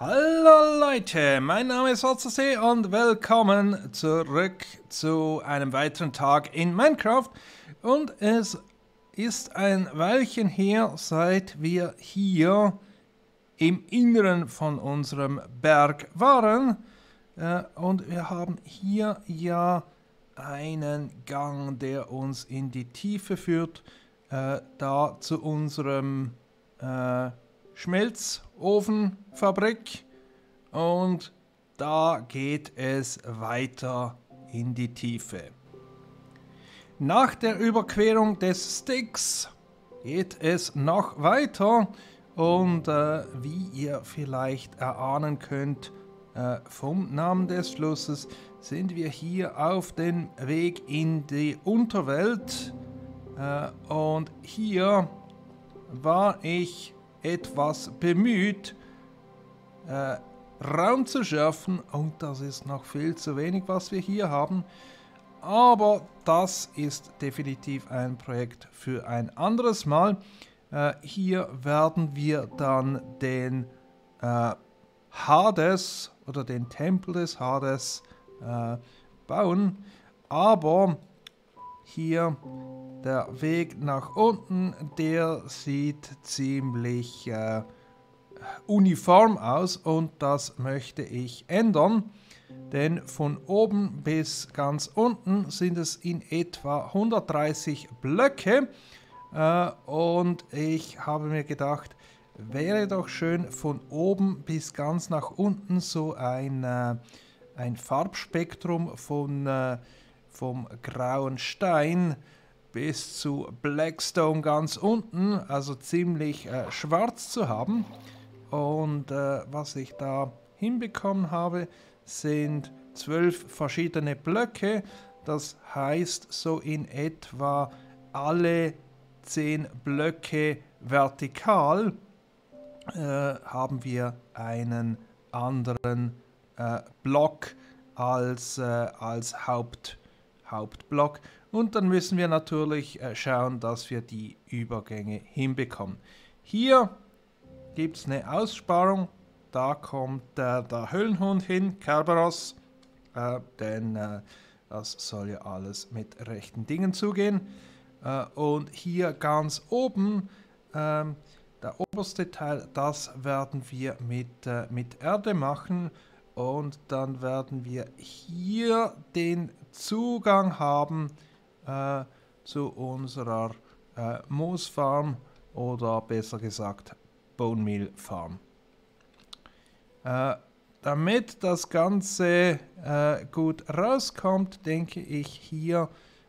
Hallo Leute, mein Name ist WalzerC und willkommen zurück zu einem weiteren Tag in Minecraft. Und es ist ein Weilchen her, seit wir hier im Inneren von unserem Berg waren. Und wir haben hier ja einen Gang, der uns in die Tiefe führt, da zu unserem Schmelzofenfabrik, und da geht es weiter in die Tiefe. Nach der Überquerung des Styx geht es noch weiter und wie ihr vielleicht erahnen könnt vom Namen des Flusses, sind wir hier auf dem Weg in die Unterwelt, und hier war ich etwas bemüht, Raum zu schärfen, und das ist noch viel zu wenig, was wir hier haben. Aber das ist definitiv ein Projekt für ein anderes Mal. Hier werden wir dann den Hades oder den Tempel des Hades bauen. Aber hier der Weg nach unten, der sieht ziemlich uniform aus, und das möchte ich ändern. Denn von oben bis ganz unten sind es in etwa 130 Blöcke. Und ich habe mir gedacht, wäre doch schön von oben bis ganz nach unten so ein Farbspektrum vom grauen Stein bis zu Blackstone ganz unten, also ziemlich schwarz zu haben. Und was ich da hinbekommen habe, sind 12 verschiedene Blöcke. Das heißt, so in etwa alle 10 Blöcke vertikal haben wir einen anderen Block als Hauptblock. Und dann müssen wir natürlich schauen, dass wir die Übergänge hinbekommen. Hier gibt es eine Aussparung. Da kommt der Höhlenhund hin, Kerberos, denn das soll ja alles mit rechten Dingen zugehen. Und hier ganz oben, der oberste Teil, das werden wir mit Erde machen. Und dann werden wir hier den Zugang haben zu unserer Moosfarm, oder besser gesagt Bone Meal Farm. Damit das Ganze gut rauskommt, denke ich hier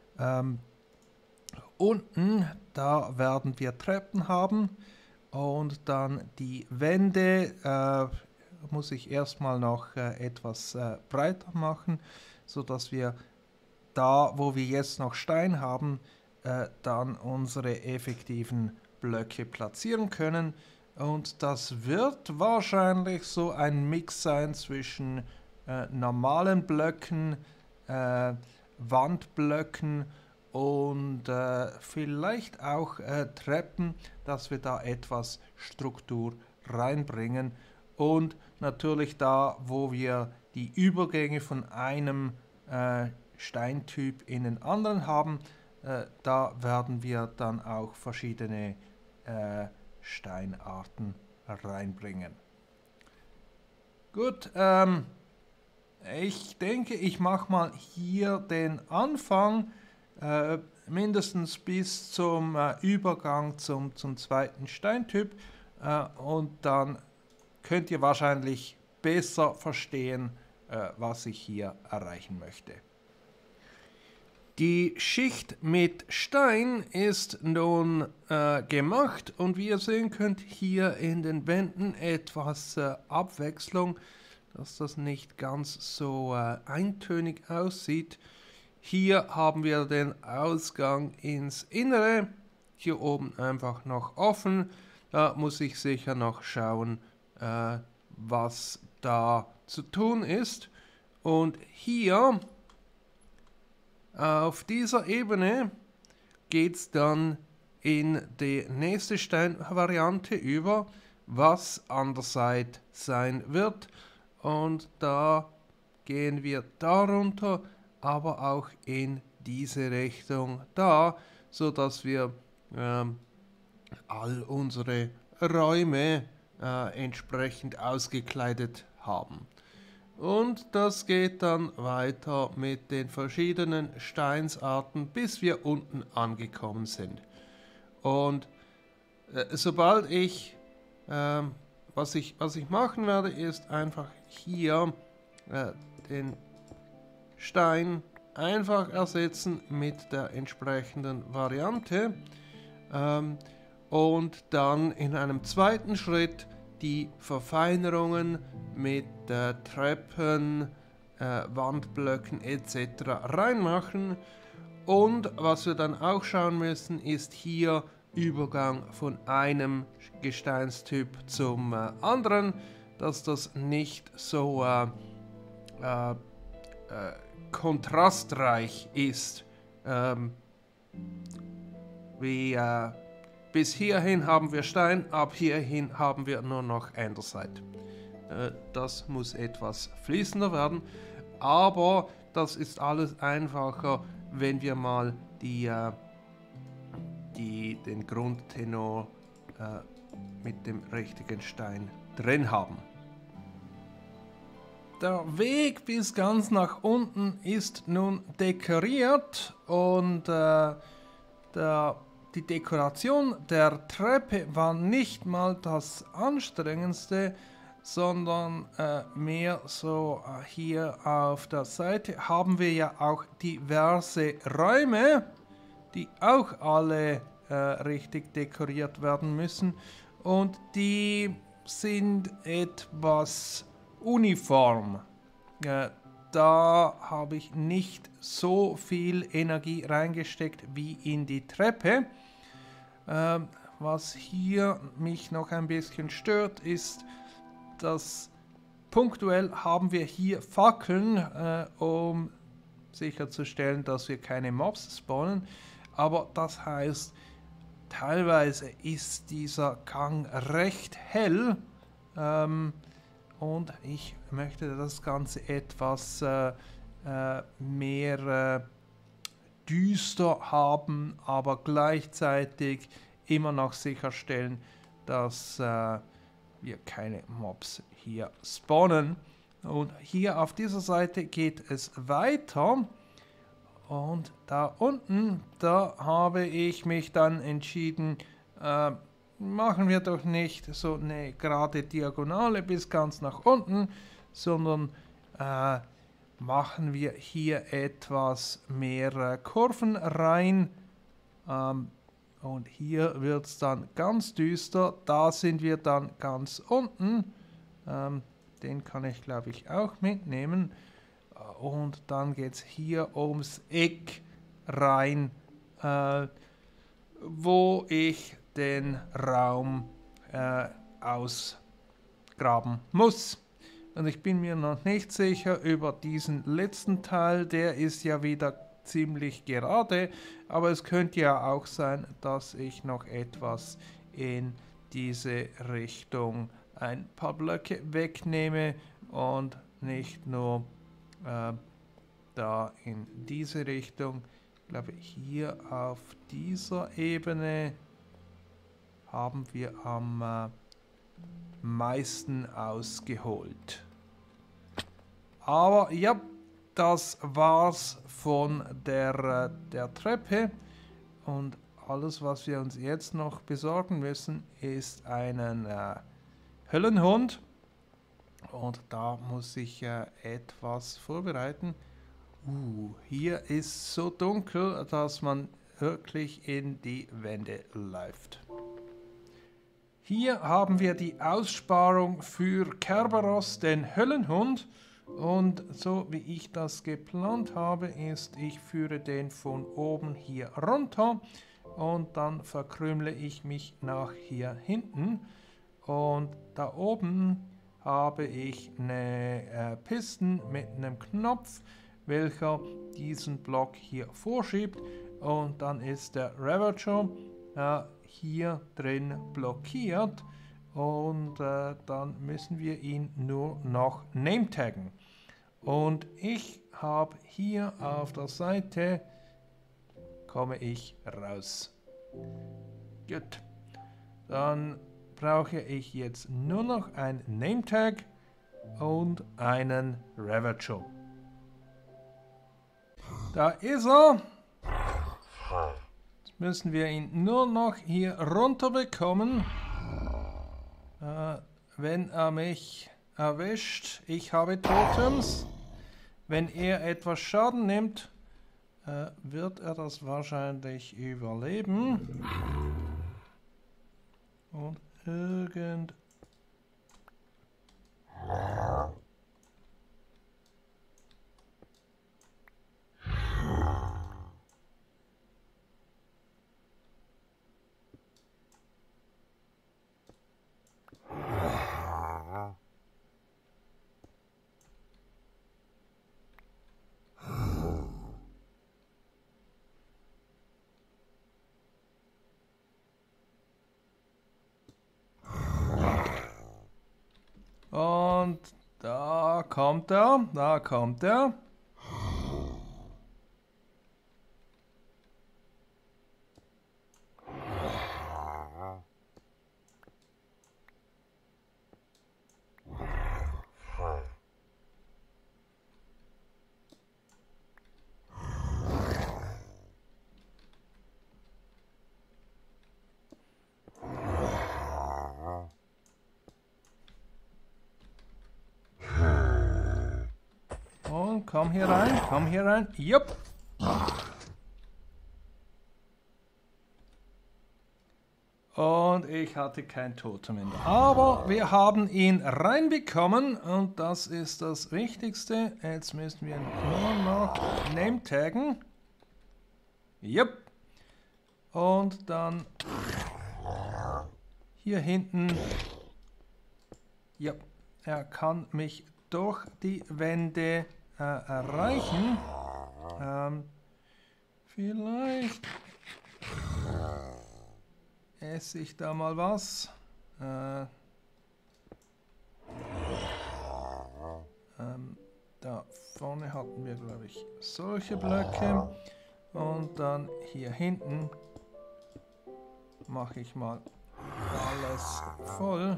unten, da werden wir Treppen haben, und dann die Wände muss ich erstmal noch etwas breiter machen, sodass wir da, wo wir jetzt noch Stein haben, dann unsere effektiven Blöcke platzieren können. Und das wird wahrscheinlich so ein Mix sein zwischen normalen Blöcken, Wandblöcken und vielleicht auch Treppen, dass wir da etwas Struktur reinbringen. Und natürlich da, wo wir die Übergänge von einem Steintyp in den anderen haben, da werden wir dann auch verschiedene Steinarten reinbringen. Gut, ich denke, ich mache mal hier den Anfang, mindestens bis zum Übergang zum zweiten Steintyp, und dann könnt ihr wahrscheinlich besser verstehen, was ich hier erreichen möchte. Die Schicht mit Stein ist nun gemacht, und wie ihr sehen könnt, hier in den Wänden etwas Abwechslung, dass das nicht ganz so eintönig aussieht. Hier haben wir den Ausgang ins Innere, hier oben einfach noch offen. Da muss ich sicher noch schauen, was da zu tun ist. Und hier auf dieser Ebene geht es dann in die nächste Steinvariante über, was an der Seite sein wird. Und da gehen wir darunter, aber auch in diese Richtung da, sodass wir all unsere Räume entsprechend ausgekleidet haben. Und das geht dann weiter mit den verschiedenen Steinsarten, bis wir unten angekommen sind. Und sobald ich, was ich machen werde, ist einfach hier den Stein einfach ersetzen mit der entsprechenden Variante und dann in einem zweiten Schritt die Verfeinerungen mit Treppen, Wandblöcken etc. reinmachen. Und was wir dann auch schauen müssen, ist hier Übergang von einem Gesteinstyp zum anderen, dass das nicht so kontrastreich ist. Bis hierhin haben wir Stein, ab hierhin haben wir nur noch Andesite. Das muss etwas fließender werden, aber das ist alles einfacher, wenn wir mal den Grundtenor mit dem richtigen Stein drin haben. Der Weg bis ganz nach unten ist nun dekoriert und die Dekoration der Treppe war nicht mal das Anstrengendste, sondern mehr so hier auf der Seite haben wir ja auch diverse Räume, die auch alle richtig dekoriert werden müssen und die sind etwas uniform. Da habe ich nicht so viel Energie reingesteckt wie in die Treppe. Was hier mich noch ein bisschen stört, ist, dass punktuell haben wir hier Fackeln, um sicherzustellen, dass wir keine Mobs spawnen. Aber das heißt, teilweise ist dieser Gang recht hell. Und ich möchte das Ganze etwas mehr düster haben, aber gleichzeitig immer noch sicherstellen, dass wir keine Mobs hier spawnen. Und hier auf dieser Seite geht es weiter. Und da unten, da habe ich mich dann entschieden, machen wir doch nicht so eine gerade Diagonale bis ganz nach unten, sondern machen wir hier etwas mehr Kurven rein. Und hier wird es dann ganz düster. Da sind wir dann ganz unten. Den kann ich, glaube ich, auch mitnehmen. Und dann geht es hier ums Eck rein, wo ich den Raum ausgraben muss. Und ich bin mir noch nicht sicher über diesen letzten Teil, der ist ja wieder ziemlich gerade, aber es könnte ja auch sein, dass ich noch etwas in diese Richtung ein paar Blöcke wegnehme und nicht nur da in diese Richtung. Ich glaube, hier auf dieser Ebene haben wir am meisten ausgeholt. Aber ja, das war's von der Treppe und alles, was wir uns jetzt noch besorgen müssen, ist einen Höllenhund und da muss ich etwas vorbereiten. Hier ist so dunkel, dass man wirklich in die Wände läuft. Hier haben wir die Aussparung für Kerberos, den Höllenhund. Und so wie ich das geplant habe, ist, ich führe den von oben hier runter und dann verkrümle ich mich nach hier hinten. Und da oben habe ich eine Pisten mit einem Knopf, welcher diesen Block hier vorschiebt. Und dann ist der Ravager hier drin blockiert Und dann müssen wir ihn nur noch Name-taggen. Und ich habe hier auf der Seite, komme ich raus. Gut. Dann brauche ich jetzt nur noch ein Name-Tag und einen Ravager. Da ist er. Jetzt müssen wir ihn nur noch hier runter bekommen. Wenn er mich erwischt, ich habe Totems. Wenn er etwas Schaden nimmt, wird er das wahrscheinlich überleben. Und Und da kommt er, da kommt er. Und komm hier rein, komm hier rein. Jupp. Und ich hatte kein Totem in der. Aber wir haben ihn reinbekommen und das ist das Wichtigste. Jetzt müssen wir nur noch Name taggen. Jupp. Und dann hier hinten. Jupp. Er kann mich durch die Wände erreichen. Vielleicht esse ich da mal was. Da vorne hatten wir, glaube ich, solche Blöcke. Und dann hier hinten mache ich mal alles voll.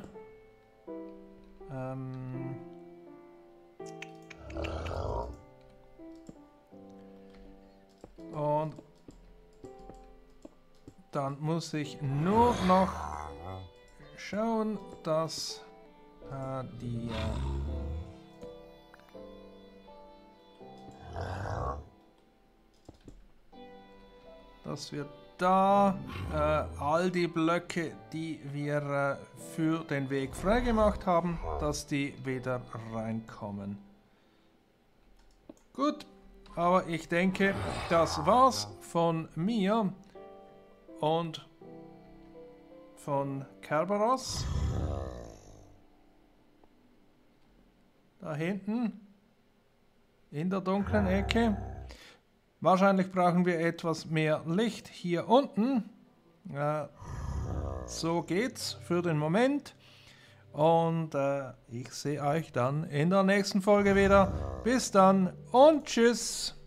Und dann muss ich nur noch schauen, dass dass wir da all die Blöcke, die wir für den Weg freigemacht haben, dass die wieder reinkommen. Gut, aber ich denke, das war's von mir und von Kerberos. Da hinten in der dunklen Ecke. Wahrscheinlich brauchen wir etwas mehr Licht hier unten. So geht's für den Moment. Und ich sehe euch dann in der nächsten Folge wieder. Bis dann und tschüss.